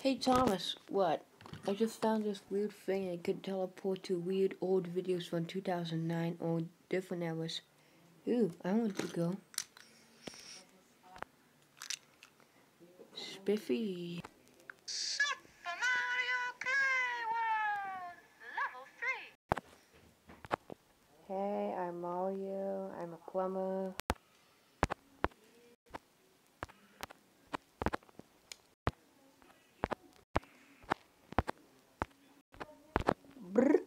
Hey Thomas, what? I just found this weird thing. I could teleport to weird old videos from 2009 or different eras. Ooh, I want to go. Spiffy. Super Mario Kart World, Level 3. Hey, I'm Mario. I'm a plumber. Brr.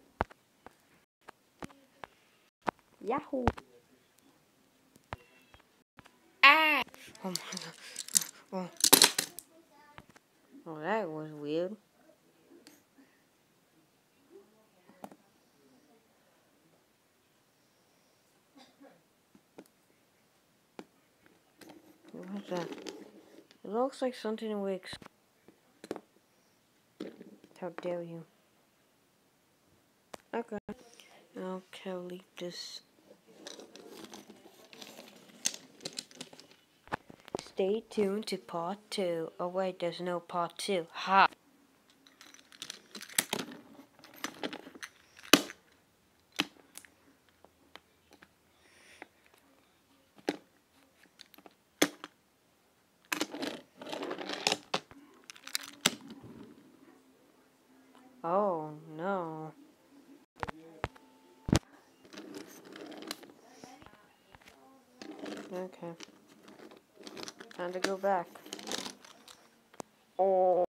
Yahoo! Ah! Oh my god. Oh. Oh, that was weird. What's that? It looks like something wakes. How dare you? Okay. Okay, I'll leave this. Stay tuned to part 2. Oh wait, there's no part 2. Ha! Oh no. Okay. Time to go back. Oh.